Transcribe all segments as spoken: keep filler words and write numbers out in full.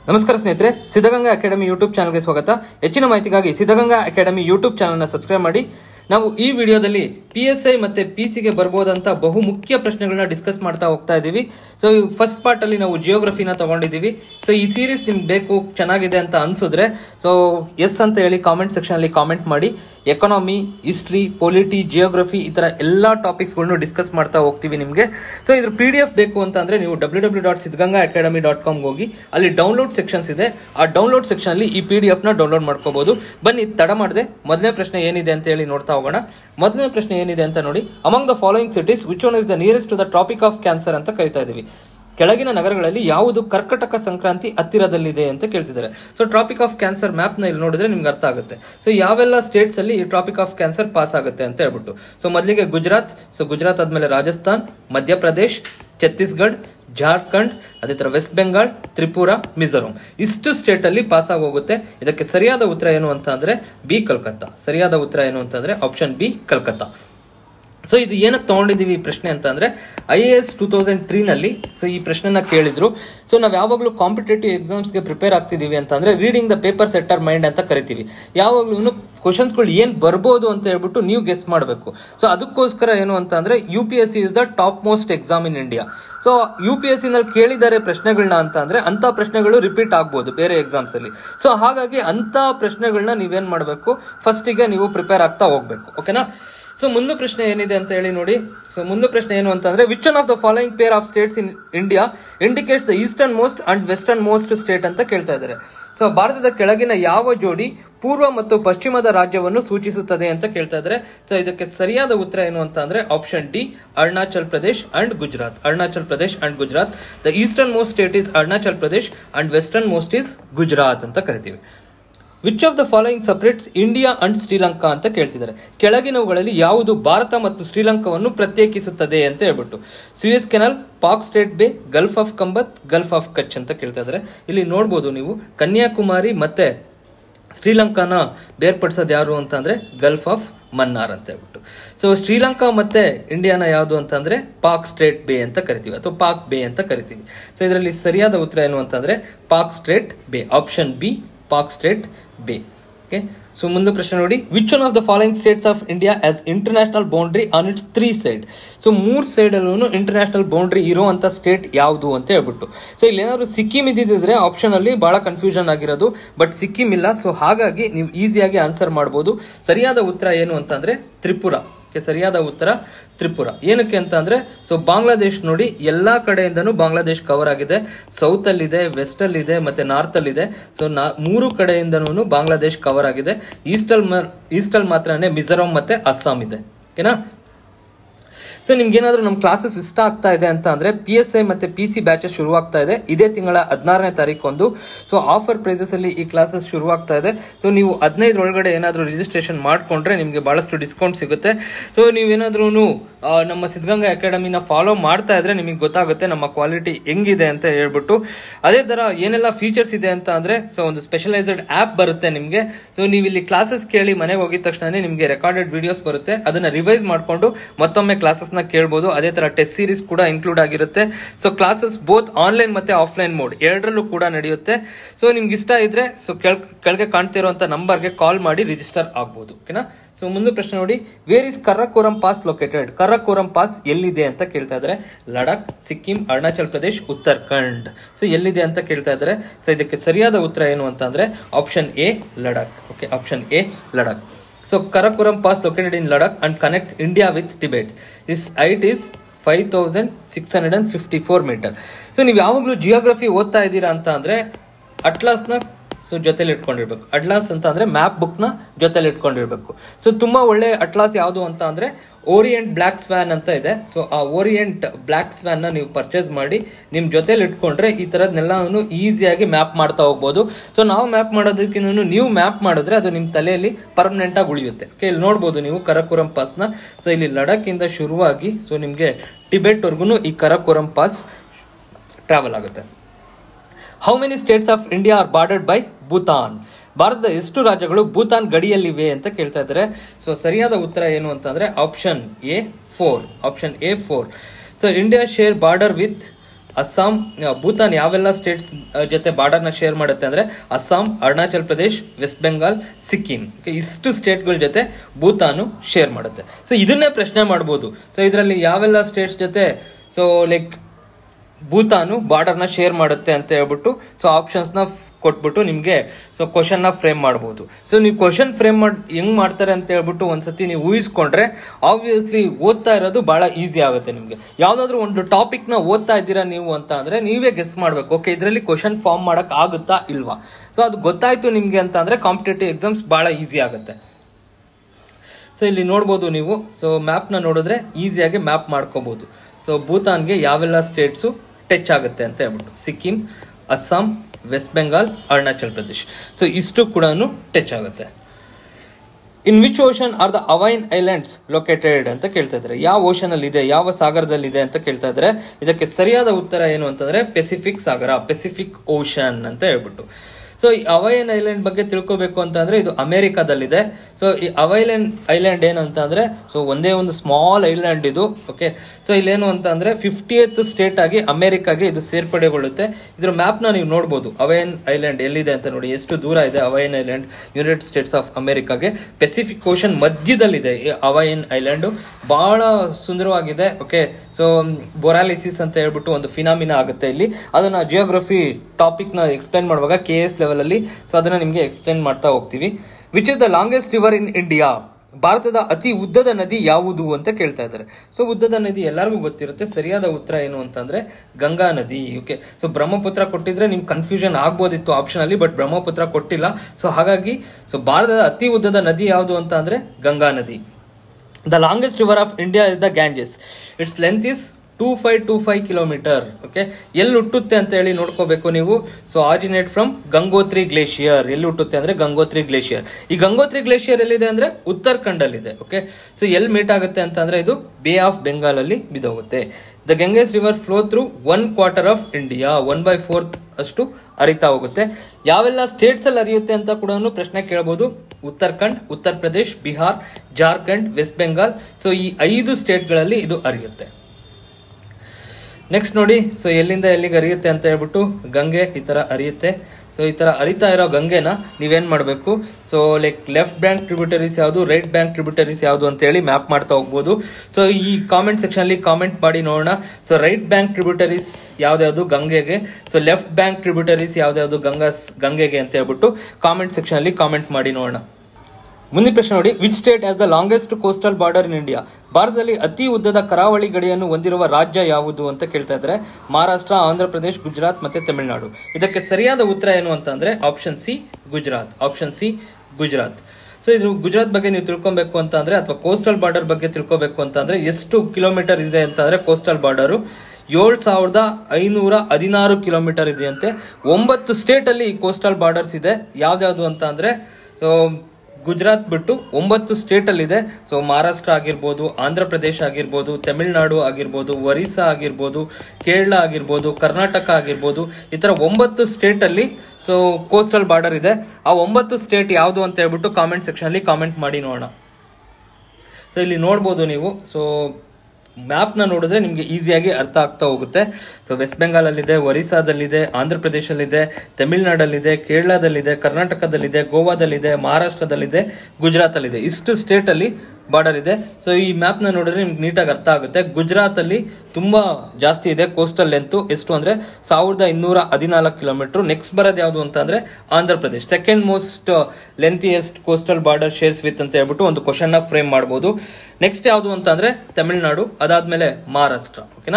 ನಮಸ್ಕಾರ ಸ್ನೇಹಿತರೆ, Siddaganga academy YouTube ಚಾನಲ್ಗೆ ಸ್ವಾಗತ. ಹೆಚ್ಚಿನ ಮಾಹಿತಿಗಾಗಿ ಸಿದ್ಧಗಂಗಾ ಅಕಾಡೆಮಿ ಯೂಟ್ಯೂಬ್ ಚಾನಲ್ನ ಸಬ್ಸ್ಕ್ರೈಬ್ ಮಾಡಿ. ನಾವು ಈ ವಿಡಿಯೋದಲ್ಲಿ ಪಿ ಎಸ್ ಐ ಮತ್ತೆ ಪಿ ಸಿ ಗೆ ಬರ್ಬೋದಂತ ಬಹು ಮುಖ್ಯ ಪ್ರಶ್ನೆಗಳನ್ನ ಡಿಸ್ಕಸ್ ಮಾಡ್ತಾ ಹೋಗ್ತಾ ಇದೀವಿ. ಸೊ ಫಸ್ಟ್ ಪಾರ್ಟ್ ಅಲ್ಲಿ ನಾವು ಜಿಯೋಗ್ರಫಿನ ತಗೊಂಡಿದೀವಿ. ಸೊ ಈ ಸೀರೀಸ್ ನಿಮ್ಗೆ ಬೇಕು, ಚೆನ್ನಾಗಿದೆ ಅಂತ ಅನ್ಸಿದ್ರೆ ಸೊ ಎಸ್ ಅಂತ ಹೇಳಿ ಕಾಮೆಂಟ್ ಸೆಕ್ಷನ್ ಅಲ್ಲಿ ಕಾಮೆಂಟ್ ಮಾಡಿ. ಎಕಾನಮಿ, ಹಿಸ್ಟ್ರಿ, ಪೊಲಿಟಿ, ಜಿಯೋಗ್ರಫಿ ಈ ತರ ಎಲ್ಲಾ ಟಾಪಿಕ್ಸ್ ಗಳನ್ನು ಡಿಸ್ಕಸ್ ಮಾಡ್ತಾ ಹೋಗ್ತೀವಿ ನಿಮ್ಗೆ. ಸೊ ಇದ್ರ ಪಿ ಡಿ ಎಫ್ ಬೇಕು ಅಂತ ಅಂದ್ರೆ ನೀವು W W dot Siddaganga academy dot com ಹೋಗಿ ಅಲ್ಲಿ ಡೌನ್ಲೋಡ್ ಸೆಕ್ಷನ್ಸ್ ಇದೆ. ಆ ಡೌನ್ಲೋಡ್ ಸೆಕ್ಷನ್ ಅಲ್ಲಿ ಈ ಪಿ ಡಿ ಎಫ್ ನ ಡೌನ್ಲೋಡ್ ಮಾಡ್ಕೋಬಹುದು. ಬನ್ನಿ ತಡ ಮಾಡದೆ ಮೊದಲನೇ ಪ್ರಶ್ನೆ ಏನಿದೆ ಅಂತ ಹೇಳಿ ನೋಡ್ತಾ ಹೋಗೋಣ. ಮೊದಲನೇ ಪ್ರಶ್ನೆ ಏನಿದೆ ಅಂತ ನೋಡಿ. Among the following cities which one is the nearest to the tropic of cancer ಅಂತ ಕರಿತಾ ಇದೀವಿ. ಕೆಳಗಿನ ನಗರಗಳಲ್ಲಿ ಯಾವುದು ಕರ್ಕಟಕ ಸಂಕ್ರಾಂತಿ ಹತ್ತಿರದಲ್ಲಿದೆ ಅಂತ ಕೇಳ್ತಿದ್ದಾರೆ. So tropic of cancer map ನ ಇಲ್ಲಿ ನೋಡಿದ್ರೆ ನಿಮ್ಗೆ ಅರ್ಥ ಆಗುತ್ತೆ. ಸೊ ಯಾವೆಲ್ಲ ಸ್ಟೇಟ್ಸ್ ಅಲ್ಲಿ ಈ ಟ್ರಾಪಿಕ್ ಆಫ್ ಕ್ಯಾನ್ಸರ್ ಪಾಸ್ ಆಗುತ್ತೆ ಅಂತ ಹೇಳ್ಬಿಟ್ಟು. ಸೊ ಮೊದಲಿಗೆ ಗುಜರಾತ್, ಸೊ ಗುಜರಾತ್ ಆದ್ಮೇಲೆ ರಾಜಸ್ಥಾನ್, ಮಧ್ಯಪ್ರದೇಶ್, ಛತ್ತೀಸ್ಗಢ, ಜಾರ್ಖಂಡ್, ಅದೇ ತರ ವೆಸ್ಟ್ ಬೆಂಗಾಲ್, ತ್ರಿಪುರಾ, ಮಿಜೋರಾಂ ಇಷ್ಟು ಸ್ಟೇಟ್ ಅಲ್ಲಿ ಪಾಸ್ ಆಗೋಗುತ್ತೆ. ಇದಕ್ಕೆ ಸರಿಯಾದ ಉತ್ತರ ಏನು ಅಂತ ಅಂದ್ರೆ ಬಿ ಕಲ್ಕತ್ತಾ. ಸರಿಯಾದ ಉತ್ತರ ಏನು ಅಂತಂದ್ರೆ ಆಪ್ಷನ್ ಬಿ ಕಲ್ಕತ್ತಾ. ಸೊ ಇದು ಏನಕ್ಕೆ ತಗೊಂಡಿದೀವಿ ಈ ಪ್ರಶ್ನೆ ಅಂತ ಅಂದ್ರೆ I A S two thousand three ನಲ್ಲಿ ಸೊ ಈ ಪ್ರಶ್ನೆನ ಕೇಳಿದ್ರು. ಸೊ ನಾವ್ ಯಾವಾಗ್ಲೂ ಕಾಂಪಿಟೇಟಿವ್ ಎಕ್ಸಾಮ್ಸ್ ಗೆ ಪ್ರಿಪೇರ್ ಆಗ್ತಿದೀವಿ ಅಂತ ಅಂದ್ರೆ reading the paper setter mind ಅಂತ ಕರಿತೀವಿ. ಯಾವಾಗ್ಲೂ ಕ್ವಶನ್ಸ್ ಗಳು ಏನ್ ಬರ್ಬೋದು ಅಂತ ಹೇಳ್ಬಿಟ್ಟು ನೀವು ಗೆಸ್ ಮಾಡಬೇಕು. ಸೊ ಅದಕ್ಕೋಸ್ಕರ ಏನು ಅಂತ ಅಂದ್ರೆ U P S C is the top most exam in India. So U P S C ನಲ್ಲಿ ಕೇಳಿದ್ದಾರೆ ಪ್ರಶ್ನೆಗಳನ್ನ ಅಂತ ಅಂದ್ರೆ ಅಂತ ಪ್ರಶ್ನೆಗಳು ರಿಪೀಟ್ ಆಗ್ಬೋದು ಬೇರೆ ಎಕ್ಸಾಮ್ಸ್ ಅಲ್ಲಿ. ಸೊ ಹಾಗಾಗಿ ಅಂತ ಪ್ರಶ್ನೆಗಳನ್ನ ನೀವೇನ್ ಮಾಡಬೇಕು, ಫಸ್ಟ್ ಗೆ ನೀವು ಪ್ರಿಪೇರ್ ಆಗ್ತಾ ಹೋಗ್ಬೇಕು. ಓಕೆನಾ. ಸೊ ಮುಂದೆ ಪ್ರಶ್ನೆ ಏನಿದೆ ಅಂತ ಹೇಳಿ ನೋಡಿ. ಸೊ ಮುಂದೆ ಪ್ರಶ್ನೆ ಏನು ಅಂತಂದ್ರೆ which one of the following pair of states in India indicates the eastern most and western most state ಅಂತ ಕೇಳ್ತಾ ಇದ್ದಾರೆ. ಸೊ ಭಾರತದ ಕೆಳಗಿನ ಯಾವ ಜೋಡಿ ಪೂರ್ವ ಮತ್ತು ಪಶ್ಚಿಮದ ರಾಜ್ಯವನ್ನು ಸೂಚಿಸುತ್ತದೆ ಅಂತ ಕೇಳ್ತಾ ಇದ್ದಾರೆ. ಸೊ ಇದಕ್ಕೆ ಸರಿಯಾದ ಉತ್ತರ ಏನು ಅಂತ ಅಂದ್ರೆ option D Arunachal Pradesh and Gujarat. Arunachal Pradesh and Gujarat. The eastern most state is Arunachal Pradesh and western most is Gujarat ಅಂತ ಕರಿತೀವಿ. Which of the following separates India and Sri Lanka ಅಂತ ಕೇಳ್ತಿದ್ದಾರೆ. ಕೆಳಗಿನವುಗಳಲ್ಲಿ ಯಾವುದು ಭಾರತ ಮತ್ತು ಶ್ರೀಲಂಕಾವನ್ನು ಪ್ರತ್ಯೇಕಿಸುತ್ತದೆ ಅಂತ ಹೇಳ್ಬಿಟ್ಟು. Suez canal, Palk strait bay, gulf of Khambhat, gulf of Kutch ಅಂತ ಕೇಳ್ತಾ ಇದ್ದಾರೆ. ಇಲ್ಲಿ ನೋಡಬಹುದು ನೀವು ಕನ್ಯಾಕುಮಾರಿ ಮತ್ತೆ ಶ್ರೀಲಂಕಾನ ಬೇರ್ಪಡಿಸೋದು ಯಾರು ಅಂತ ಅಂದ್ರೆ ಗಲ್ಫ್ ಆಫ್ ಮನ್ನಾರ್ ಅಂತ ಹೇಳ್ಬಿಟ್ಟು. ಸೊ ಶ್ರೀಲಂಕಾ ಮತ್ತೆ ಇಂಡಿಯಾನ ಯಾವುದು ಅಂತಂದ್ರೆ ಪಾಕ್ ಸ್ಟೇಟ್ ಬೇ ಅಂತ ಕರಿತೀವಿ ಅಥವಾ ಪಾಕ್ ಬೇ ಅಂತ ಕರಿತೀವಿ. ಸೊ ಇದರಲ್ಲಿ ಸರಿಯಾದ ಉತ್ತರ ಏನು ಅಂತಂದ್ರೆ Palk strait bay. Option B Palk strait bay. Okay. So ಮುಂದೆ ಪ್ರಶ್ನೆ ನೋಡಿ. Which one of the following states of India has international boundary on its three side. So ಮೂರ್ ಸೈಡ್ ಅಲ್ಲೂ ಇಂಟರ್ನ್ಯಾಷನಲ್ ಬೌಂಡ್ರಿ ಇರುವಂತ ಸ್ಟೇಟ್ ಯಾವುದು ಅಂತ ಹೇಳ್ಬಿಟ್ಟು. ಸೊ ಇಲ್ಲಿ ಏನಾದ್ರು ಸಿಕ್ಕಿಂ ಇದ್ದಿದ್ರೆ ಆಪ್ಷನ್ ಅಲ್ಲಿ ಬಹಳ ಕನ್ಫ್ಯೂಷನ್ ಆಗಿರೋದು, ಬಟ್ ಸಿಕ್ಕಿಂ ಇಲ್ಲ. ಸೊ ಹಾಗಾಗಿ ನೀವು ಈಸಿಯಾಗಿ ಆನ್ಸರ್ ಮಾಡಬಹುದು. ಸರಿಯಾದ ಉತ್ತರ ಏನು ಅಂತಂದ್ರೆ ತ್ರಿಪುರಾ. ಸರಿಯಾದ ಉತ್ತರ ತ್ರಿಪುರಾ. ಏನಕ್ಕೆ ಅಂತ ಅಂದ್ರೆ ಸೊ ಬಾಂಗ್ಲಾದೇಶ್ ನೋಡಿ ಎಲ್ಲಾ ಕಡೆಯಿಂದನೂ ಬಾಂಗ್ಲಾದೇಶ್ ಕವರ್ ಆಗಿದೆ. ಸೌತ್ ಅಲ್ಲಿ ಇದೆ, ವೆಸ್ಟ್ ಅಲ್ಲಿ ಇದೆ, ಮತ್ತೆ ನಾರ್ತ್ ಅಲ್ಲಿ ಇದೆ. ಸೊ ಮೂರು ಕಡೆಯಿಂದನೂ ಬಾಂಗ್ಲಾದೇಶ್ ಕವರ್ ಆಗಿದೆ. ಈಸ್ಟ್ ಅಲ್ಲಿ ಈಸ್ಟ್ ಅಲ್ಲಿ ಮಾತ್ರನೇ ಮಿಜೋರಾಂ ಮತ್ತೆ ಅಸ್ಸಾಂ ಇದೆ. ಓಕೆನಾ. ಸೊ ನಿಮ್ಗೆ ಏನಾದ್ರು ನಮ್ಮ ಕ್ಲಾಸಸ್ ಇಷ್ಟ ಆಗ್ತಾ ಇದೆ ಅಂತ ಅಂದ್ರೆ ಪಿ ಎಸ್ ಐ ಮತ್ತೆ ಪಿ ಸಿ ಬ್ಯಾಚಸ್ ಶುರುವಾಗ್ತಾ ಇದೆ ಇದೇ ತಿಂಗಳ ಹದಿನಾರನೇ ತಾರೀಕೊಂದು. ಸೊ ಆಫರ್ ಪ್ರೈಸಸ್ ಅಲ್ಲಿ ಈ ಕ್ಲಾಸಸ್ ಶುರುವಾಗ್ತಾ ಇದೆ. ಸೊ ನೀವು ಹದಿನೈದರ ಒಳಗಡೆ ಏನಾದ್ರು ರಿಜಿಸ್ಟ್ರೇಷನ್ ಮಾಡ್ಕೊಂಡ್ರೆ ನಿಮ್ಗೆ ಬಹಳಷ್ಟು ಡಿಸ್ಕೌಂಟ್ ಸಿಗುತ್ತೆ. ಸೊ ನೀವೇನಾದ್ರೂ ನಮ್ಮ ಸಿದ್ಧಗಂಗಾ ಅಕಾಡೆಮಿನ ಫಾಲೋ ಮಾಡ್ತಾ ಇದ್ರೆ ನಿಮಗೆ ಗೊತ್ತಾಗುತ್ತೆ ನಮ್ಮ ಕ್ವಾಲಿಟಿ ಹೆಂಗಿದೆ ಅಂತ ಹೇಳ್ಬಿಟ್ಟು. ಅದೇ ತರ ಏನೆಲ್ಲ ಫೀಚರ್ಸ್ ಇದೆ ಅಂತ ಅಂದ್ರೆ ಸೊ ಒಂದು ಸ್ಪೆಷಲೈಸ್ಡ್ ಆಪ್ ಬರುತ್ತೆ ನಿಮ್ಗೆ. ಸೊ ನೀವು ಇಲ್ಲಿ ಕ್ಲಾಸಸ್ ಕೇಳಿ ಮನೆಗೆ ಹೋಗಿದ ತಕ್ಷಣ ನಿಮ್ಗೆ ರೆಕಾರ್ಡೆಡ್ ವಿಡಿಯೋಸ್ ಬರುತ್ತೆ. ಅದನ್ನ ರಿವೈಸ್ ಮಾಡ್ಕೊಂಡು ಮತ್ತೊಮ್ಮೆ ಕ್ಲಾಸಸ್ ಕೇಳಬಹುದು. ಅದೇ ತರ ಟೆಸ್ಟ್ ಸೀರೀಸ್ ಕೂಡ ಇನ್ಕ್ಲೂಡ್ ಆಗಿರುತ್ತೆ. ಸೊ ಕ್ಲಾಸಸ್ ಬೋತ್ ಆನ್ಲೈನ್ ಮತ್ತೆ ಆಫ್ಲೈನ್ ಮೋಡ್ ಎರಡರಲ್ಲೂ ಕೂಡ ನಡೆಯುತ್ತೆ. ಸೊ ನಿಮ್ಗೆ ಇಷ್ಟ ಇದ್ರೆ ಸೊ ಕೆಳಗೆ ಕಾಣ್ತಿರುವಂತ ನಂಬರ್ಗೆ ಕಾಲ್ ಮಾಡಿ ರಿಜಿಸ್ಟರ್ ಆಗಬಹುದು. ಓಕೆನಾ. ಸೊ ಮುಂದೆ ಪ್ರಶ್ನೆ ನೋಡಿ. Where is Karakoram pass located. Karakoram pass ಎಲ್ಲಿದೆ ಅಂತ ಕೇಳ್ತಾ ಇದ್ದಾರೆ. ಲಡಾಖ್, ಸಿಕ್ಕಿಂ, ಅರುಣಾಚಲ್ ಪ್ರದೇಶ್, ಉತ್ತರಾಖಂಡ್. ಸೊ ಎಲ್ಲಿದೆ ಅಂತ ಕೇಳ್ತಾ ಇದ್ದಾರೆ. ಸೊ ಇದಕ್ಕೆ ಸರಿಯಾದ ಉತ್ತರ ಏನು ಅಂತ ಅಂದ್ರೆ option A Ladakh. Okay. Option A Ladakh. So Karakoram Pass located in Ladakh and connects India with Tibet. Its height is five thousand six hundred fifty-four meter. So ನೀವು ಯಾವಾಗಲೂ ಜಿಯೋಗ್ರಫಿ ಓದ್ತಾ ಇದ್ದೀರಾ ಅಂತ ಅಂದ್ರೆ ಅಟ್ಲಾಸ್ ನ ಸೊ ಜೊತೆಲಿ ಇಟ್ಕೊಂಡಿರ್ಬೇಕು. ಅಟ್ಲಾಸ್ ಅಂತ ಅಂದ್ರೆ ಮ್ಯಾಪ್ ಬುಕ್ ನ ಜೊತೆಲಿ ಇಟ್ಕೊಂಡಿರ್ಬೇಕು. ಸೊ ತುಂಬಾ ಒಳ್ಳೆ ಅಟ್ಲಾಸ್ ಯಾವುದು ಅಂತ ಅಂದ್ರೆ ಓರಿಯೆಂಟ್ ಬ್ಲಾಕ್ ಸ್ವ್ಯಾನ್ ಅಂತ ಇದೆ. ಸೊ ಆ ಓರಿಯೆಂಟ್ ಬ್ಲಾಕ್ ಸ್ವ್ಯಾನ್ ನ ನೀವು ಪರ್ಚೇಸ್ ಮಾಡಿ ನಿಮ್ ಜೊತೆಲಿ ಇಟ್ಕೊಂಡ್ರೆ ಈ ತರದ್ನೆಲ್ಲಾನು ಈಸಿಯಾಗಿ ಮ್ಯಾಪ್ ಮಾಡ್ತಾ ಹೋಗ್ಬೋದು. ಸೊ ನಾವು ಮ್ಯಾಪ್ ಮಾಡೋದಕ್ಕಿಂತ ನೀವು ಮ್ಯಾಪ್ ಮಾಡಿದ್ರೆ ಅದು ನಿಮ್ ತಲೆಯಲ್ಲಿ ಪರ್ಮನೆಂಟ್ ಆಗಿ ಉಳಿಯುತ್ತೆ. ಓಕೆ. ಇಲ್ಲಿ ನೋಡಬಹುದು ನೀವು ಕರಕೋರಂ ಪಾಸ್ ನ. ಸೊ ಇಲ್ಲಿ ಲಡಾಖ್ ಇಂದ ಶುರುವಾಗಿ ಸೊ ನಿಮ್ಗೆ ಟಿಬೆಟ್ ವರ್ಗುನು ಈ ಕರಕೋರಂ ಪಾಸ್ ಟ್ರಾವೆಲ್ ಆಗುತ್ತೆ. How many states of India are bordered by Bhutan. ಭಾರತದ ಎಷ್ಟು ರಾಜ್ಯಗಳು ಭೂತಾನ್ ಗಡಿಯಲ್ಲಿವೆ ಅಂತ ಕೇಳ್ತಾ ಇದ್ದಾರೆ. ಸೊ ಸರಿಯಾದ ಉತ್ತರ ಏನು ಅಂತಂದ್ರೆ option A four. Option A four. So India share border with Assam Bhutan ಯಾವೆಲ್ಲ ಸ್ಟೇಟ್ಸ್ ಜೊತೆ ಬಾರ್ಡರ್ ನ ಶೇರ್ ಮಾಡುತ್ತೆ ಅಂದ್ರೆ ಅಸ್ಸಾಂ, ಅರುಣಾಚಲ್ ಪ್ರದೇಶ್, ವೆಸ್ಟ್ ಬೆಂಗಾಲ್, ಸಿಕ್ಕಿಂ, ಇಷ್ಟು ಸ್ಟೇಟ್ಗಳ ಜೊತೆ ಭೂತಾನು ಶೇರ್ ಮಾಡುತ್ತೆ. ಸೊ ಇದನ್ನೇ ಪ್ರಶ್ನೆ ಮಾಡಬಹುದು. ಸೊ ಇದರಲ್ಲಿ ಯಾವೆಲ್ಲ ಸ್ಟೇಟ್ಸ್ ಜೊತೆ ಸೊ ಲೈಕ್ ಭೂತಾನು ಬಾರ್ಡರ್ ನ ಶೇರ್ ಮಾಡುತ್ತೆ ಅಂತ ಹೇಳ್ಬಿಟ್ಟು ಸೊ ಆಪ್ಷನ್ಸ್ ನ ಕೊಟ್ಬಿಟ್ಟು ನಿಮ್ಗೆ ಸೊ ಕ್ವಶನ್ ನ ಫ್ರೇಮ್ ಮಾಡಬಹುದು. ಸೊ ನೀವು ಕ್ವಶನ್ ಫ್ರೇಮ್ ಮಾಡಿ ಹೆಂಗ್ ಮಾಡ್ತಾರೆ ಅಂತ ಹೇಳ್ಬಿಟ್ಟು ಒಂದ್ಸತಿ ನೀವು ಊಹಿಸ್ಕೊಂಡ್ರೆ ಆಬ್ವಿಯಸ್ಲಿ ಓದ್ತಾ ಇರೋದು ಬಹಳ ಈಸಿ ಆಗುತ್ತೆ ನಿಮ್ಗೆ. ಯಾವ್ದಾದ್ರು ಒಂದು ಟಾಪಿಕ್ ನ ಓದ್ತಾ ಇದ್ದೀರಾ ನೀವು ಅಂತ ಅಂದ್ರೆ ನೀವೇ ಗೆಸ್ ಮಾಡ್ಬೇಕು, ಓಕೆ ಇದರಲ್ಲಿ ಕ್ವಶನ್ ಫಾರ್ಮ್ ಮಾಡಕ್ ಆಗುತ್ತಾ ಇಲ್ವಾ. ಸೊ ಅದು ಗೊತ್ತಾಯ್ತು ನಿಮ್ಗೆ ಅಂತ ಅಂದ್ರೆ ಕಾಂಪಿಟೇಟಿವ್ ಎಕ್ಸಾಮ್ಸ್ ಬಹಳ ಈಸಿ ಆಗುತ್ತೆ. ಸೊ ಇಲ್ಲಿ ನೋಡ್ಬೋದು ನೀವು, ಸೊ ಮ್ಯಾಪ್ ನ ನೋಡಿದ್ರೆ ಈಸಿಯಾಗಿ ಮ್ಯಾಪ್ ಮಾಡ್ಕೋಬಹುದು. ಸೊ ಭೂತಾನ್ಗೆ ಯಾವೆಲ್ಲ ಸ್ಟೇಟ್ಸ್ ಟಚ್ ಆಗುತ್ತೆ ಅಂತ ಹೇಳ್ಬಿಟ್ಟು ಸಿಕ್ಕಿಂ, ಅಸ್ಸಾಂ, ವೆಸ್ಟ್ ಬೆಂಗಾಲ್, ಅರುಣಾಚಲ್ ಪ್ರದೇಶ್. ಸೊ ಇಷ್ಟು ಕೂಡ ಟಚ್ ಆಗುತ್ತೆ. In which ocean are the Hawaiian islands located ಅಂತ ಕೇಳ್ತಾ ಇದ್ದಾರೆ. ಯಾವ ಓಷನ್ ಅಲ್ಲಿ ಇದೆ, ಯಾವ ಸಾಗರದಲ್ಲಿ ಇದೆ ಅಂತ ಕೇಳ್ತಾ ಇದ್ದಾರೆ. ಇದಕ್ಕೆ ಸರಿಯಾದ ಉತ್ತರ ಏನು ಅಂತಂದ್ರೆ ಪೆಸಿಫಿಕ್ ಸಾಗರ, ಪೆಸಿಫಿಕ್ ಓಷನ್ ಅಂತ ಹೇಳ್ಬಿಟ್ಟು. ಸೊ ಈ ಹವೈನ್ ಐಲ್ಯಾಂಡ್ ಬಗ್ಗೆ ತಿಳ್ಕೋಬೇಕು ಅಂತ ಅಂದ್ರೆ ಇದು ಅಮೆರಿಕಾದಲ್ಲಿದೆ. ಸೊ ಈ ಹವೈನ್ ಐಲ್ಯಾಂಡ್ ಏನಂತ ಅಂದ್ರೆ ಸೊ ಒಂದೇ ಒಂದು ಸ್ಮಾಲ್ ಐಲ್ಯಾಂಡ್ ಇದು. ಓಕೆ, ಸೊ ಇಲ್ಲೇನು ಅಂತ ಅಂದ್ರೆ ಫಿಫ್ಟಿಯತ್ ಸ್ಟೇಟ್ ಆಗಿ ಅಮೆರಿಕಾಗೆ ಇದು ಸೇರ್ಪಡೆಗೊಳ್ಳುತ್ತೆ. ಇದ್ರ ಮ್ಯಾಪ್ ನ ನೀವು ನೋಡಬಹುದು, ಹವೈನ್ ಐಲ್ಯಾಂಡ್ ಎಲ್ಲಿದೆ ಅಂತ ನೋಡಿ, ಎಷ್ಟು ದೂರ ಇದೆ Hawaiian island United States of ಅಮೆರಿಕಾಗೆ. ಪೆಸಿಫಿಕ್ ಓಷನ್ ಮಧ್ಯದಲ್ಲಿದೆ ಈ ಹವೈನ್ ಐಲ್ಯಾಂಡ್, ಬಹಳ ಸುಂದರವಾಗಿದೆ. ಓಕೆ, ಸೊ ಬೊರಾಲಿಸಿಸ್ ಅಂತ ಹೇಳ್ಬಿಟ್ಟು ಒಂದು ಫಿನಾಮಿನಾ ಆಗುತ್ತೆ ಇಲ್ಲಿ. ಅದನ್ನ ಜಿಯೋಗ್ರಫಿ ಟಾಪಿಕ್ ನ ಎಕ್ಸ್ಪ್ಲೈನ್ ಮಾಡುವಾಗ ಕೆ ಎಸ್ ಲೆವೆಲ್ ಅಲ್ಲಿ ಸೊ ಅದನ್ನ ನಿಮ್ಗೆ ಎಕ್ಸ್ಪ್ಲೈನ್ ಮಾಡ್ತಾ ಹೋಗ್ತೀವಿ. Which is the longest river in India? ಭಾರತದ ಅತಿ ಉದ್ದದ ನದಿ ಯಾವುದು ಅಂತ ಕೇಳ್ತಾ ಇದ್ದಾರೆ. ಸೊ ಉದ್ದದ ನದಿ ಎಲ್ಲರಿಗೂ ಗೊತ್ತಿರುತ್ತೆ. ಸರಿಯಾದ ಉತ್ತರ ಏನು ಅಂತಂದ್ರೆ ಗಂಗಾ ನದಿ. ಓಕೆ, ಸೊ ಬ್ರಹ್ಮಪುತ್ರ ಕೊಟ್ಟಿದ್ರೆ ನಿಮ್ಗೆ ಕನ್ಫ್ಯೂಷನ್ ಆಗ್ಬೋದಿತ್ತು ಆಪ್ಷನ್ ಅಲ್ಲಿ, ಬಟ್ ಬ್ರಹ್ಮಪುತ್ರ ಕೊಟ್ಟಿಲ್ಲ. ಸೊ ಹಾಗಾಗಿ ಸೊ ಭಾರತದ ಅತಿ ಉದ್ದದ ನದಿ ಯಾವುದು ಅಂತ ಅಂದ್ರೆ ಗಂಗಾ ನದಿ. The longest river of India is the Ganges. Its length is two five two five kilometre. Okay, ಎಲ್ಲಿ ಹುಟ್ಟುತ್ತೆ ಅಂತ ಹೇಳಿ ನೋಡ್ಕೋಬೇಕು ನೀವು. So originate from Gangotri glacier. ಎಲ್ಲಿ ಹುಟ್ಟುತ್ತೆ ಅಂದ್ರೆ ಗಂಗೋತ್ರಿ ಗ್ಲೇಷಿಯರ್. ಈ ಗಂಗೋತ್ರಿ ಗ್ಲೇಷಿಯರ್ ಎಲ್ಲಿದೆ ಅಂದ್ರೆ ಉತ್ತರಾಖಂಡ್ ಅಲ್ಲಿ ಇದೆ. ಓಕೆ, ಸೊ ಎಲ್ಲಿ ಮೀಟ್ ಆಗುತ್ತೆ ಅಂತ ಅಂದ್ರೆ ಇದು ಬೇ ಆಫ್ ಬೆಂಗಾಲ್ ಅಲ್ಲಿ ಬಿದ್ದೋಗುತ್ತೆ. The Ganges river flow through one quarter of India. One by fourth ಅಷ್ಟು ಹರಿತಾ ಹೋಗುತ್ತೆ. ಯಾವೆಲ್ಲ ಸ್ಟೇಟ್ಸ್ ಅಲ್ಲಿ ಹರಿಯುತ್ತೆ ಅಂತ ಕೂಡ ಪ್ರಶ್ನೆ ಕೇಳಬಹುದು. ಉತ್ತರಾಖಂಡ್, ಉತ್ತರ ಪ್ರದೇಶ್, ಬಿಹಾರ್, ಜಾರ್ಖಂಡ್, ವೆಸ್ಟ್ ಬೆಂಗಾಲ್. ಸೊ ಈ ಐದು ಸ್ಟೇಟ್ ಗಳಲ್ಲಿ ಇದು ಹರಿಯುತ್ತೆ. ನೆಕ್ಸ್ಟ್ ನೋಡಿ, ಸೊ ಎಲ್ಲಿಂದ ಎಲ್ಲಿಗೆ ಹರಿಯುತ್ತೆ ಅಂತ ಹೇಳ್ಬಿಟ್ಟು ಗಂಗೆ ಈ ತರ ಹರಿಯುತ್ತೆ. ಸೊ ಈ ತರ ಹರಿತಾ ಇರೋ ಗಂಗೆನ ನೀವೇನ್ ಮಾಡಬೇಕು, so like left bank tributaries ಯಾವುದು, ರೈಟ್ ಬ್ಯಾಂಕ್ ಟ್ರಿಬ್ಯೂಟರೀಸ್ ಯಾವುದು ಅಂತ ಹೇಳಿ ಮ್ಯಾಪ್ ಮಾಡ್ತಾ ಹೋಗ್ಬೋದು. ಸೊ ಈ ಕಾಮೆಂಟ್ ಸೆಕ್ಷನ್ ಅಲ್ಲಿ ಕಾಮೆಂಟ್ ಮಾಡಿ ನೋಡೋಣ. ಸೊ ರೈಟ್ ಬ್ಯಾಂಕ್ ಟ್ರಿಬ್ಯೂಟರೀಸ್ ಯಾವ್ದಾವ್ದು ಗಂಗೆಗೆ, ಸೊ ಲೆಫ್ಟ್ ಬ್ಯಾಂಕ್ ಟ್ರಿಬ್ಯೂಟರೀಸ್ ಯಾವ್ದಾವ್ದು ಗಂಗಾ ಗಂಗೆಗೆ ಅಂತ ಹೇಳ್ಬಿಟ್ಟು ಕಾಮೆಂಟ್ ಸೆಕ್ಷನ್ ಅಲ್ಲಿ ಕಾಮೆಂಟ್ ಮಾಡಿ ನೋಡೋಣ. ಮುಂದಿನ ಪ್ರಶ್ನೆ ನೋಡಿ, which state has the longest coastal border in India? ಭಾರತದಲ್ಲಿ ಅತಿ ಉದ್ದದ ಕರಾವಳಿ ಗಡಿಯನ್ನು ಹೊಂದಿರುವ ರಾಜ್ಯ ಯಾವುದು ಅಂತ ಕೇಳ್ತಾ ಇದ್ದಾರೆ. ಮಹಾರಾಷ್ಟ್ರ, ಆಂಧ್ರ ಪ್ರದೇಶ್, ಗುಜರಾತ್ ಮತ್ತೆ ತಮಿಳುನಾಡು. ಇದಕ್ಕೆ ಸರಿಯಾದ ಉತ್ತರ ಏನು ಅಂತಂದ್ರೆ option C Gujarat. Option C Gujarat. So ಇದು ಗುಜರಾತ್ ಬಗ್ಗೆ ನೀವು ತಿಳ್ಕೊಬೇಕು ಅಂತ ಅಂದ್ರೆ ಅಥವಾ ಕೋಸ್ಟಲ್ ಬಾರ್ಡರ್ ಬಗ್ಗೆ ತಿಳ್ಕೊಬೇಕು ಅಂತ ಅಂದ್ರೆ ಎಷ್ಟು ಕಿಲೋಮೀಟರ್ ಇದೆ ಅಂತ ಅಂದ್ರೆ ಕೋಸ್ಟಲ್ ಬಾರ್ಡರ್ ಏಳ್ ಸಾವಿರದ ಐನೂರ ಹದಿನಾರು ಕಿಲೋಮೀಟರ್ ಇದೆಯಂತೆ. ಒಂಬತ್ತು ಸ್ಟೇಟ್ ಅಲ್ಲಿ ಕೋಸ್ಟಲ್ ಬಾರ್ಡರ್ಸ್ ಇದೆ. ಯಾವ್ದಾವ್ದು ಅಂತ ಅಂದ್ರೆ ಸೊ ಗುಜರಾತ್ ಬಿಟ್ಟು ಒಂಬತ್ತು ಸ್ಟೇಟ್ ಅಲ್ಲಿ ಇದೆ. ಸೊ ಮಹಾರಾಷ್ಟ್ರ ಆಗಿರ್ಬೋದು, ಆಂಧ್ರ ಪ್ರದೇಶ ಆಗಿರ್ಬೋದು, ತಮಿಳುನಾಡು ಆಗಿರ್ಬೋದು, ಒರಿಸ್ಸಾ ಆಗಿರ್ಬೋದು, ಕೇರಳ ಆಗಿರ್ಬೋದು, ಕರ್ನಾಟಕ ಆಗಿರ್ಬೋದು, ಈ ತರ ಒಂಬತ್ತು ಸ್ಟೇಟ್ ಅಲ್ಲಿ ಸೊ ಕೋಸ್ಟಲ್ ಬಾರ್ಡರ್ ಇದೆ. ಆ ಒಂಬತ್ತು ಸ್ಟೇಟ್ ಯಾವುದು ಅಂತ ಹೇಳ್ಬಿಟ್ಟು ಕಾಮೆಂಟ್ ಸೆಕ್ಷನ್ ಅಲ್ಲಿ ಕಾಮೆಂಟ್ ಮಾಡಿ ನೋಡೋಣ. ಸೊ ಇಲ್ಲಿ ನೋಡ್ಬೋದು ನೀವು, ಸೊ ಮ್ಯಾಪ್ ನ ನೋಡಿದ್ರೆ ನಿಮ್ಗೆ ಈಸಿಯಾಗಿ ಅರ್ಥ ಆಗ್ತಾ ಹೋಗುತ್ತೆ. ಸೊ ವೆಸ್ಟ್ ಬೆಂಗಾಲ್ ಅಲ್ಲಿದೆ, ಒರಿಸ್ಸಾದಲ್ಲಿದೆ, ಆಂಧ್ರ ಪ್ರದೇಶದಲ್ಲಿದೆ, ತಮಿಳುನಾಡಲ್ಲಿದೆ, ಕೇರಳದಲ್ಲಿದೆ, ಕರ್ನಾಟಕದಲ್ಲಿದೆ, ಗೋವಾದಲ್ಲಿದೆ, ಮಹಾರಾಷ್ಟ್ರದಲ್ಲಿದೆ, ಗುಜರಾತ್ ಅಲ್ಲಿದೆ. ಇಷ್ಟು ಸ್ಟೇಟ್ ಅಲ್ಲಿ ಬಾರ್ಡರ್ ಇದೆ. ಸೊ ಈ ಮ್ಯಾಪ್ ನ ನೋಡಿದ್ರೆ ನಿಮ್ಗೆ ನೀಟಾಗಿ ಅರ್ಥ ಆಗುತ್ತೆ. ಗುಜರಾತ್ ಅಲ್ಲಿ ತುಂಬಾ ಜಾಸ್ತಿ ಇದೆ ಕೋಸ್ಟಲ್ ಲೆಂತ್. ಎಷ್ಟು ಅಂದ್ರೆ ಸಾವಿರದ ಇನ್ನೂರ ಹದಿನಾಲ್ಕು ಕಿಲೋಮೀಟರ್. ನೆಕ್ಸ್ಟ್ ಬರೋದು ಯಾವುದು ಅಂತ ಅಂದ್ರೆ Andhra Pradesh. Second most lengthiest coastal border shares with ಅಂತ ಹೇಳ್ಬಿಟ್ಟು ಒಂದು ಕ್ವಶನ್ ನ ಫ್ರೇಮ್ ಮಾಡಬಹುದು. ನೆಕ್ಸ್ಟ್ ಯಾವುದು ಅಂತ ಅಂದ್ರೆ ತಮಿಳುನಾಡು, ಅದಾದ್ಮೇಲೆ ಮಹಾರಾಷ್ಟ್ರ. ಓಕೆನಾ?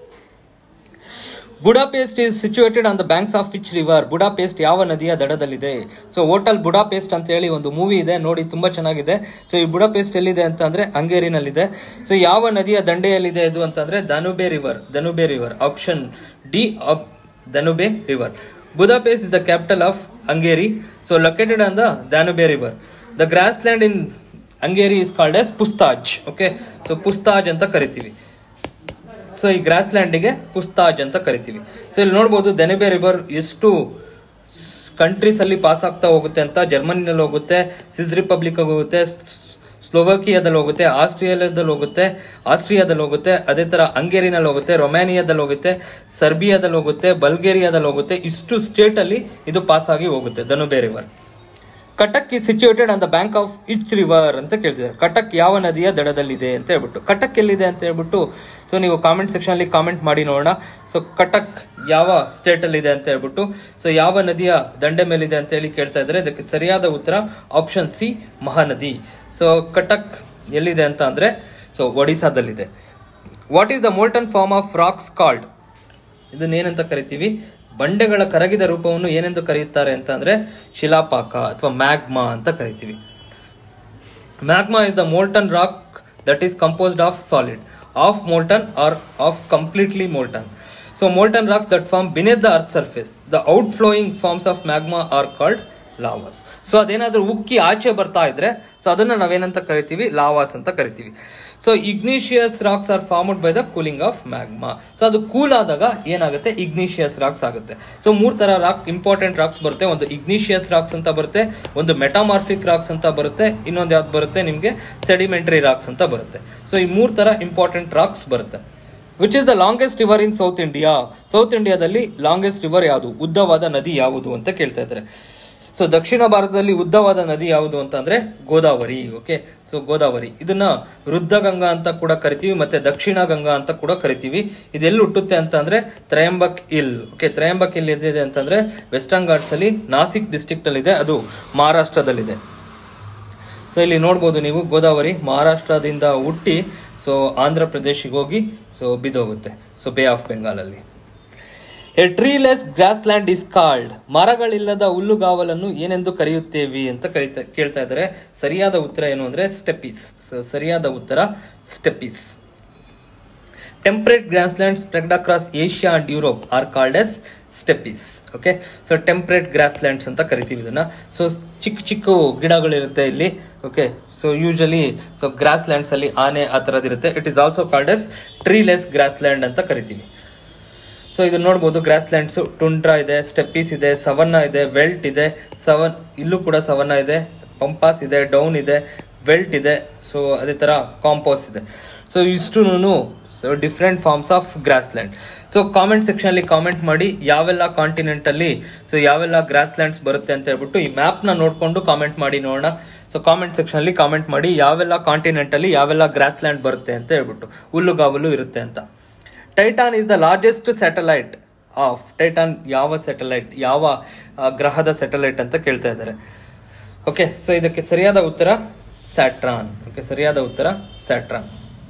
Budapest is situated on the banks of which river? Budapest ಯಾವ ನದಿಯ ದಡದಲ್ಲಿದೆ? ಸೊ ಹೋಟೆಲ್ ಬುಡಾಪೆಸ್ಟ್ ಅಂತ ಹೇಳಿ ಒಂದು ಮೂವಿ ಇದೆ ನೋಡಿ, ತುಂಬಾ ಚೆನ್ನಾಗಿದೆ. ಸೊ ಈ ಬುಡಾಪೆಸ್ಟ್ ಎಲ್ಲಿದೆ ಅಂತ ಅಂದ್ರೆ ಹಂಗೇರಿನಲ್ಲಿದೆ. ಸೊ ಯಾವ ನದಿಯ ದಂಡೆಯಲ್ಲಿದೆ ಇದು ಅಂತಂದ್ರೆ Danube river. Danube river. Option D, Danube river. Budapest is the capital of Hungary. So located on the Danube river. The grassland in Hungary is called as puszta. Okay, so puszta ಅಂತ ಕರಿತೀವಿ. So ಈ gross ಲ್ಯಾಂಡಿಗೆ ಪುಸ್ತಾಜ್ ಅಂತ ಕರಿತೀವಿ. So ಇಲ್ಲಿ ನೋಡಬಹುದು Danube river ಎಷ್ಟು countries ಅಲ್ಲಿ pass ಆಗ್ತಾ ಹೋಗುತ್ತೆ ಅಂತ. ಜರ್ಮನಿನಲ್ಲಿ ಹೋಗುತ್ತೆ, ಸ್ವಿಸ್ ರಿಪಬ್ಲಿಕ್ ಹೋಗುತ್ತೆ, ಸ್ಲೋವಾಕಿಯಾದಲ್ಲಿ ಹೋಗುತ್ತೆ, ಆಸ್ಟ್ರಿಯಾದಲ್ಲಿ ಹೋಗುತ್ತೆ ಆಸ್ಟ್ರಿಯಾದಲ್ಲಿ ಹೋಗುತ್ತೆ ಅದೇ ತರ ಹಂಗೇರಿನಲ್ಲಿ ಹೋಗುತ್ತೆ, ರೊಮ್ಯಾನಿಯಾದಲ್ಲಿ ಹೋಗುತ್ತೆ, ಸರ್ಬಿಯಾದಲ್ಲಿ ಹೋಗುತ್ತೆ, ಬಲ್ಗೇರಿಯಾದಲ್ಲಿ ಹೋಗುತ್ತೆ. ಇಷ್ಟು ಸ್ಟೇಟ್ ಅಲ್ಲಿ ಇದು ಪಾಸ್ ಆಗಿ ಹೋಗುತ್ತೆ Danube river. Cuttack is situated on the bank of which river ಅಂತ ಕೇಳ್ತಿದ್ದಾರೆ. ಕಟಕ್ ಯಾವ ನದಿಯ ದಡದಲ್ಲಿದೆ ಅಂತ ಹೇಳ್ಬಿಟ್ಟು, ಕಟಕ್ ಎಲ್ಲಿದೆ ಅಂತ ಹೇಳ್ಬಿಟ್ಟು ಸೊ ನೀವು ಕಾಮೆಂಟ್ ಸೆಕ್ಷನ್ ಅಲ್ಲಿ ಕಾಮೆಂಟ್ ಮಾಡಿ ನೋಡೋಣ. ಸೊ ಕಟಕ್ ಯಾವ ಸ್ಟೇಟ್ ಅಲ್ಲಿ ಇದೆ ಅಂತ ಹೇಳ್ಬಿಟ್ಟು, ಸೊ ಯಾವ ನದಿಯ ದಂಡೆ ಮೇಲಿದೆ ಅಂತ ಹೇಳಿ ಕೇಳ್ತಾ ಇದ್ದಾರೆ. ಇದಕ್ಕೆ ಸರಿಯಾದ ಉತ್ತರ option C, Mahanadi. So Cuttack ಎಲ್ಲಿದೆ ಅಂತ ಅಂದ್ರೆ ಸೊ ಒಡಿಸಾದಲ್ಲಿದೆ. What is the molten form of rocks called? ಇದನ್ನೇನಂತ ಕರಿತೀವಿ? ಬಂಡೆಗಳ ಕರಗಿದ ರೂಪವನ್ನು ಏನೆಂದು ಕರೆಯುತ್ತಾರೆ ಅಂತ ಅಂದ್ರೆ ಶಿಲಾಪಾಕ ಅಥವಾ ಮ್ಯಾಗ್ಮಾ ಅಂತ ಕರಿತೀವಿ. Magma is the molten rock that is composed of solid, of molten or of completely molten. So molten rocks that form beneath the earth surface, the outflowing forms of magma are called lavas. So ಅದೇನಾದ್ರೂ ಉಕ್ಕಿ ಆಚೆ ಬರ್ತಾ ಇದ್ರೆ so ಅದನ್ನ ನಾವೇನಂತ ಕರಿತೀವಿ? Lavas ಅಂತ ಕರಿತೀವಿ. So igneous rocks are formed by the cooling of magma. So ಅದು ಕೂಲ್ ಆದಾಗ ಏನಾಗುತ್ತೆ? ಇಗ್ನಿಷಿಯಸ್ ರಾಕ್ಸ್ ಆಗುತ್ತೆ. ಸೊ ಮೂರ್ ತರ ರಾಕ್ ಇಂಪಾರ್ಟೆಂಟ್ ರಾಕ್ಸ್ ಬರುತ್ತೆ. ಒಂದು ಇಗ್ನಿಷಿಯಸ್ ರಾಕ್ಸ್ ಅಂತ ಬರುತ್ತೆ, ಒಂದು ಮೆಟಾಮಾರ್ಫಿಕ್ ರಾಕ್ಸ್ ಅಂತ ಬರುತ್ತೆ, ಇನ್ನೊಂದು ಯಾವ್ದು ಬರುತ್ತೆ ನಿಮ್ಗೆ? ಸೆಡಿಮೆಂಟರಿ ರಾಕ್ಸ್ ಅಂತ ಬರುತ್ತೆ. ಸೊ ಈ ಮೂರ್ ತರ ಇಂಪಾರ್ಟೆಂಟ್ ರಾಕ್ಸ್ ಬರುತ್ತೆ. Which is the longest river in south India? South ಇಂಡಿಯಾದಲ್ಲಿ ಲಾಂಗೆಸ್ಟ್ ರಿವರ್ ಯಾವುದು, ಉದ್ದವಾದ ನದಿ ಯಾವುದು ಅಂತ ಕೇಳ್ತಾ ಇದ್ದಾರೆ. ಸೊ ದಕ್ಷಿಣ ಭಾರತದಲ್ಲಿ ಉದ್ದವಾದ ನದಿ ಯಾವುದು ಅಂತ ಅಂದ್ರೆ ಗೋದಾವರಿ. ಓಕೆ, ಸೊ ಗೋದಾವರಿ ಇದನ್ನ ವೃದ್ಧಗಂಗಾ ಅಂತ ಕೂಡ ಕರಿತೀವಿ, ಮತ್ತೆ ದಕ್ಷಿಣ ಗಂಗಾ ಅಂತ ಕೂಡ ಕರಿತೀವಿ. ಇದೆಲ್ಲಿ ಹುಟ್ಟುತ್ತೆ ಅಂತ ಅಂದ್ರೆ Trimbak hill. Okay, Trimbak hill ಎಲ್ಲಿದೆ ಅಂತಂದ್ರೆ ವೆಸ್ಟರ್ನ್ ಘಾಟ್ಸ್ ಅಲ್ಲಿ ನಾಸಿಕ್ ಡಿಸ್ಟ್ರಿಕ್ಟ್ ಅಲ್ಲಿ ಇದೆ, ಅದು ಮಹಾರಾಷ್ಟ್ರದಲ್ಲಿದೆ. ಸೊ ಇಲ್ಲಿ ನೋಡ್ಬೋದು ನೀವು, ಗೋದಾವರಿ ಮಹಾರಾಷ್ಟ್ರದಿಂದ ಹುಟ್ಟಿ ಸೊ ಆಂಧ್ರ ಪ್ರದೇಶಿಗೆ ಹೋಗಿ ಸೊ ಬಿದ್ದೋಗುತ್ತೆ ಸೊ ಬೇ ಆಫ್ ಬೆಂಗಾಲ್ ಅಲ್ಲಿ. A treeless grassland is called? ಮರಗಳಿಲ್ಲದ ಹುಲ್ಲುಗಾವಲನ್ನು ಏನೆಂದು ಕರೆಯುತ್ತೇವೆ ಅಂತ ಕರೀತಾ ಕೇಳ್ತಾ ಇದ್ದಾರೆ. ಸರಿಯಾದ ಉತ್ತರ ಏನು ಅಂದ್ರೆ ಸ್ಟೆಪೀಸ್. ಸೊ ಸರಿಯಾದ ಉತ್ತರ steppes. Temperate grassland spread across Asia and Europe are called as steppes. Okay, so temperate grasslands ಅಂತ ಕರಿತೀವಿ ಇದನ್ನ. ಸೊ ಚಿಕ್ಕ ಚಿಕ್ಕ ಗಿಡಗಳಿರುತ್ತೆ ಇಲ್ಲಿ. Okay, so usually so grasslands ಅಲ್ಲಿ ಆನೆ ಆ ತರದಿರುತ್ತೆ. It is also called as treeless grassland ಅಂತ ಕರಿತೀವಿ. ಸೊ ಇದು ನೋಡಬಹುದು, ಗ್ರಾಸ್ ಲ್ಯಾಂಡ್ಸ್ ಟುಂಡ್ರಾ ಇದೆ, ಸ್ಟೆಪೀಸ್ ಇದೆ, ಸವನ್ನಾ ಇದೆ, ವೆಲ್ಟ್ ಇದೆ. ಸವನ್ ಇಲ್ಲೂ ಕೂಡ ಸವನ್ನಾ ಇದೆ, ಪಂಪಾಸ್ ಇದೆ, ಡೌನ್ ಇದೆ, ವೆಲ್ಟ್ ಇದೆ, ಸೊ ಅದೇ ತರ ಕಾಂಪೋಸ್ ಇದೆ. ಸೊ ಇಷ್ಟು so different forms of grassland. So comment section ಅಲ್ಲಿ ಕಾಮೆಂಟ್ ಮಾಡಿ ಯಾವೆಲ್ಲ ಕಾಂಟಿನೆಂಟ್ ಅಲ್ಲಿ ಸೊ ಯಾವೆಲ್ಲ ಗ್ರಾಸ್ ಲ್ಯಾಂಡ್ಸ್ ಬರುತ್ತೆ ಅಂತ ಹೇಳ್ಬಿಟ್ಟು ಈ ಮ್ಯಾಪ್ ನ ನೋಡ್ಕೊಂಡು ಕಾಮೆಂಟ್ ಮಾಡಿ ನೋಡೋಣ. ಸೊ ಕಾಮೆಂಟ್ ಸೆಕ್ಷನ್ ಅಲ್ಲಿ ಕಾಮೆಂಟ್ ಮಾಡಿ ಯಾವೆಲ್ಲ ಕಾಂಟಿನೆಂಟ್ ಅಲ್ಲಿ ಯಾವೆಲ್ಲ ಗ್ರಾಸ್ ಲ್ಯಾಂಡ್ ಬರುತ್ತೆ ಅಂತ ಹೇಳ್ಬಿಟ್ಟು, ಹುಲ್ಲುಗಾವಲು ಇರುತ್ತೆ ಅಂತ. Titan is the largest satellite of? Titan ಯಾವ ಸ್ಯಾಟಲೈಟ್, ಯಾವ ಗ್ರಹದ ಸ್ಯಾಟಲೈಟ್ ಅಂತ ಕೇಳ್ತಾ ಇದ್ದಾರೆ. ಓಕೆ, ಸೊ ಇದಕ್ಕೆ ಸರಿಯಾದ ಉತ್ತರ ಸ್ಯಾಟ್ರಾನ್. ಓಕೆ, ಸರಿಯಾದ ಉತ್ತರ ಸ್ಯಾಟ್ರಾನ್.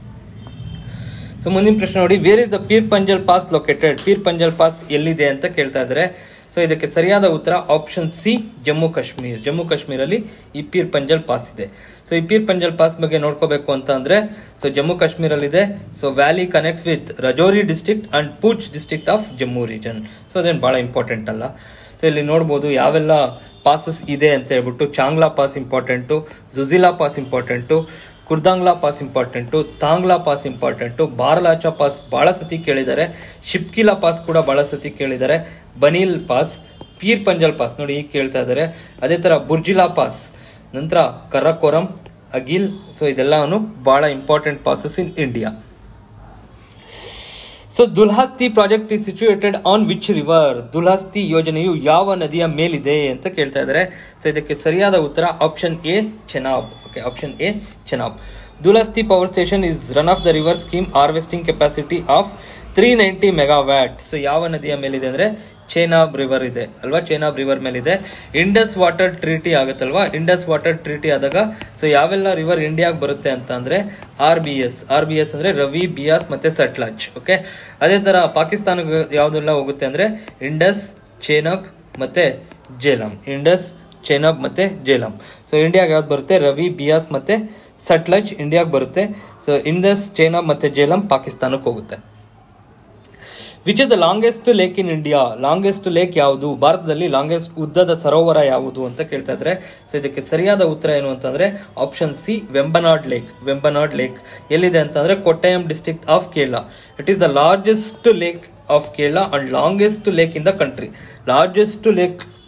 ಸೊ ಮುಂದಿನ ಪ್ರಶ್ನೆ ನೋಡಿ, where is the Pir Panjal pass located? Pir Panjal pass ಎಲ್ಲಿದೆ ಅಂತ ಕೇಳ್ತಾ ಇದ್ದಾರೆ. ಸೊ ಇದಕ್ಕೆ ಸರಿಯಾದ ಉತ್ತರ ಆಪ್ಷನ್ ಸಿ, ಜಮ್ಮು ಕಾಶ್ಮೀರ್. ಜಮ್ಮು ಕಾಶ್ಮೀರಲ್ಲಿ ಈ ಪೀರ್ ಪಂಜಲ್ ಪಾಸ್ ಇದೆ. ಸೊ ಈ ಪೀರ್ ಪಂಜಲ್ ಪಾಸ್ ಬಗ್ಗೆ ನೋಡ್ಕೋಬೇಕು ಅಂತ ಅಂದ್ರೆ ಸೊ ಜಮ್ಮು ಕಾಶ್ಮೀರಲ್ಲಿ ಇದೆ. So valley connects with Rajouri district and Poonch district of Jammu region. So ಅದೇನು ಬಹಳ ಇಂಪಾರ್ಟೆಂಟ್ ಅಲ್ಲ. ಸೊ ಇಲ್ಲಿ ನೋಡಬಹುದು ಯಾವೆಲ್ಲ ಪಾಸಸ್ ಇದೆ ಅಂತ ಹೇಳ್ಬಿಟ್ಟು. Changla pass important, Zojila pass important, Khardungla pass important, Tangla pass important, Baralacha pass ಬಹಳ ಸತಿ ಕೇಳಿದ್ದಾರೆ, ಶಿಪ್ಕಿಲಾ ಪಾಸ್ ಕೂಡ ಬಹಳ ಸತಿ ಕೇಳಿದ್ದಾರೆ, ಬನೀಲ್ ಪಾಸ್, ಪೀರ್ ಪಂಜಲ್ ಪಾಸ್ ನೋಡಿ ಈಗ ಕೇಳ್ತಾ ಇದ್ದಾರೆ. ಅದೇ ತರ ಬುರ್ಜಿಲಾ ಪಾಸ್, ನಂತರ ಕರಕೋರಂ, ಅಗಿಲ್. ಸೊ ಇದೆಲ್ಲವನ್ನು ಬಹಳ important passes in India. So Dulhasti project is situated on which river? Dulhasti ಯೋಜನೆಯು ಯಾವ ನದಿಯ ಮೇಲಿದೆ ಅಂತ ಕೇಳ್ತಾ ಇದ್ದಾರೆ. ಸೊ ಇದಕ್ಕೆ ಸರಿಯಾದ ಉತ್ತರ option A, Chenab. Okay, option A, Chenab. Dulhasti power station is run of the river scheme harvesting capacity of three ninety megawatt. So ಯಾವ ನದಿಯ ಮೇಲಿದೆ ಅಂದ್ರೆ ಚೇನಾಬ್ ರಿವರ್ ಇದೆ ಅಲ್ವಾ, ಚೇನಾಬ್ ರಿವರ್ ಮೇಲಿದೆ. ಇಂಡಸ್ ವಾಟರ್ ಟ್ರೀಟಿ ಆಗುತ್ತಲ್ವಾ, ಇಂಡಸ್ ವಾಟರ್ ಟ್ರೀಟಿ ಆದಾಗ ಸೊ ಯಾವೆಲ್ಲ ರಿವರ್ ಇಂಡಿಯಾಗೆ ಬರುತ್ತೆ ಅಂತ ಅಂದ್ರೆ R B S. R B S ಅಂದ್ರೆ ರವಿ, ಬಿಯಾಸ್ ಮತ್ತೆ ಸಟ್ಲಜ್. ಓಕೆ, ಅದೇ ತರ ಪಾಕಿಸ್ತಾನಕ್ಕೆ ಯಾವ್ದೆಲ್ಲ ಹೋಗುತ್ತೆ ಅಂದ್ರೆ ಇಂಡಸ್, ಚೇನಾಬ್ ಮತ್ತೆ ಜೇಲಂ. ಇಂಡಸ್, ಚೇನಾಬ್ ಮತ್ತೆ ಜೇಲಂ. ಸೊ ಇಂಡಿಯಾಗೆ ಯಾವ್ದು ಬರುತ್ತೆ? ರವಿ, ಬಿಯಾಸ್ ಮತ್ತೆ ಸಟ್ಲಜ್ ಇಂಡಿಯಾಗೆ ಬರುತ್ತೆ. ಸೊ ಇಂಡಸ್, ಚೇನಾಬ್ ಮತ್ತೆ ಜೇಲಂ ಪಾಕಿಸ್ತಾನಕ್ಕೆ ಹೋಗುತ್ತೆ. Which is the longest lake in India? Longest lake ಯಾವುದು? ಭಾರತದಲ್ಲಿ ಲಾಂಗೆಸ್ಟ್ ಉದ್ದದ ಸರೋವರ ಯಾವುದು ಅಂತ ಕೇಳ್ತಾ ಇದ್ರೆ. ಸೊ ಇದಕ್ಕೆ ಸರಿಯಾದ ಉತ್ತರ ಏನು ಅಂತಂದ್ರೆ option C, Vembanad lake. Vembanad lake ಎಲ್ಲಿದೆ ಅಂತಂದ್ರೆ Kottayam district of Kerala. It is the largest lake of Kerala and longest lake in the country. Largest lake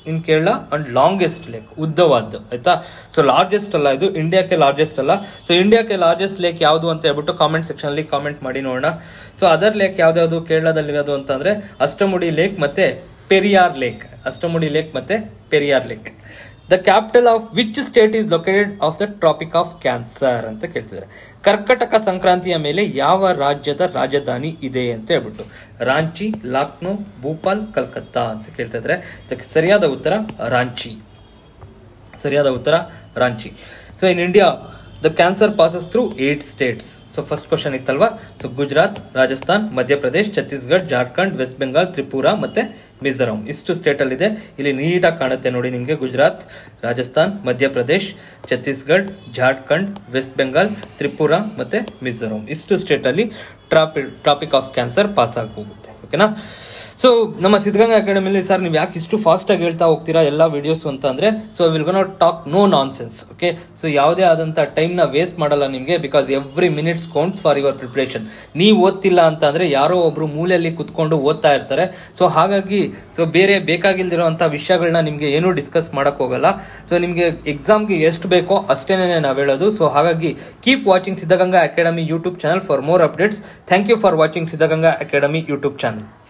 in Kerala and longest lake, ಉದ್ದವಾದ್ದು ಆಯ್ತಾ. ಸೊ ಲಾರ್ಜೆಸ್ಟ್ ಅಲ್ಲ ಇದು, ಇಂಡಿಯಾಕ್ಕೆ ಲಾರ್ಜೆಸ್ಟ್ ಅಲ್ಲ. ಸೊ ಇಂಡಿಯಾಕ್ಕೆ ಲಾರ್ಜೆಸ್ಟ್ ಲೇಕ್ ಯಾವುದು ಅಂತ ಹೇಳ್ಬಿಟ್ಟು ಕಾಮೆಂಟ್ ಸೆಕ್ಷನ್ ಅಲ್ಲಿ ಕಾಮೆಂಟ್ ಮಾಡಿ ನೋಡೋಣ. ಸೊ ಅದರ್ ಲೇಕ್ ಯಾವ್ದಾವ್ದು ಕೇರಳದಲ್ಲಿ ಇರೋದು ಅಂತಂದ್ರೆ ಅಷ್ಟಮುಡಿ ಲೇಕ್ ಮತ್ತೆ ಪೆರಿಯಾರ್ ಲೇಕ್. ಅಷ್ಟಮುಡಿ ಲೇಕ್ ಮತ್ತೆ Periyar lake. The capital of which state is located of the tropic of cancer ಅಂತ ಕೇಳ್ತಿದ್ದಾರೆ. ಕರ್ಕಟಕ ಸಂಕ್ರಾಂತಿಯ ಮೇಲೆ ಯಾವ ರಾಜ್ಯದ ರಾಜಧಾನಿ ಇದೆ ಅಂತ ಹೇಳ್ಬಿಟ್ಟು. ರಾಂಚಿ, ಲಕ್ನೋ, ಭೂಪಾಲ್, ಕಲ್ಕತ್ತಾ ಅಂತ ಕೇಳ್ತಾ ಇದ್ರೆ ಇದಕ್ಕೆ ಸರಿಯಾದ ಉತ್ತರ ರಾಂಚಿ. ಸರಿಯಾದ ಉತ್ತರ Ranchi. So in India the cancer passes through eight states. So first question ಇತ್ತಲ್ವಾ. ಸೊ ಗುಜರಾತ್, ರಾಜಸ್ಥಾನ್, ಮಧ್ಯಪ್ರದೇಶ್, ಛತ್ತೀಸ್ಗಢ, ಜಾರ್ಖಂಡ್, ವೆಸ್ಟ್ ಬೆಂಗಾಲ್, ತ್ರಿಪುರಾ ಮತ್ತೆ ಮಿಜೋರಾಂ. ಇಷ್ಟು ಸ್ಟೇಟ್ ಅಲ್ಲಿ ಇದೆ. ಇಲ್ಲಿ ನೀಟಾಗಿ ಕಾಣುತ್ತೆ ನೋಡಿ ನಿಮ್ಗೆ. ಗುಜರಾತ್, ರಾಜಸ್ಥಾನ್, ಮಧ್ಯಪ್ರದೇಶ್, ಛತ್ತೀಸ್ಗಢ, ಜಾರ್ಖಂಡ್, ವೆಸ್ಟ್ ಬೆಂಗಾಲ್, ತ್ರಿಪುರಾ ಮತ್ತೆ ಮಿಜೋರಾಂ. ಇಷ್ಟು ಸ್ಟೇಟ್ ಅಲ್ಲಿ tropic tropic of cancer pass ಆಗಿ ಹೋಗುತ್ತೆ. ಓಕೆನಾ. ಸೊ ನಮ್ಮ ಸಿದ್ಧಗಂಗಾ ಅಕಾಡೆಮಿಲಿ ಸರ್ ನೀವು ಯಾಕೆ ಇಷ್ಟು ಫಾಸ್ಟ್ ಆಗಿ ಹೇಳ್ತಾ ಹೋಗ್ತೀರಾ ಎಲ್ಲಾ ವಿಡಿಯೋಸ್ ಅಂತ ಅಂದ್ರೆ, so will gonna talk no nonsense. Okay. So ಯಾವುದೇ ಆದಂತ ಟೈಮ್ ನ ವೇಸ್ಟ್ ಮಾಡಲ್ಲ ನಿಮ್ಗೆ, because every minutes counts for your preparation. ನೀವು ಓದ್ತಿಲ್ಲ ಅಂತ ಅಂದ್ರೆ ಯಾರೋ ಒಬ್ರು ಮೂಲೆಯಲ್ಲಿ ಕುತ್ಕೊಂಡು ಓದ್ತಾ ಇರ್ತಾರೆ. ಸೊ ಹಾಗಾಗಿ ಸೊ ಬೇರೆ ಬೇಕಾಗಿಲ್ದಿರೋಂತ ವಿಷಯಗಳನ್ನ ನಿಮ್ಗೆ ಏನೂ ಡಿಸ್ಕಸ್ ಮಾಡಕ್ ಹೋಗಲ್ಲ. ಸೊ ನಿಮ್ಗೆ ಎಕ್ಸಾಮ್ಗೆ ಎಷ್ಟು ಬೇಕೋ ಅಷ್ಟೇನೆ ನಾವ್ ಹೇಳೋದು. ಸೊ ಹಾಗಾಗಿ keep watching Siddaganga academy YouTube channel for more updates. Thank you for watching Siddaganga academy YouTube channel.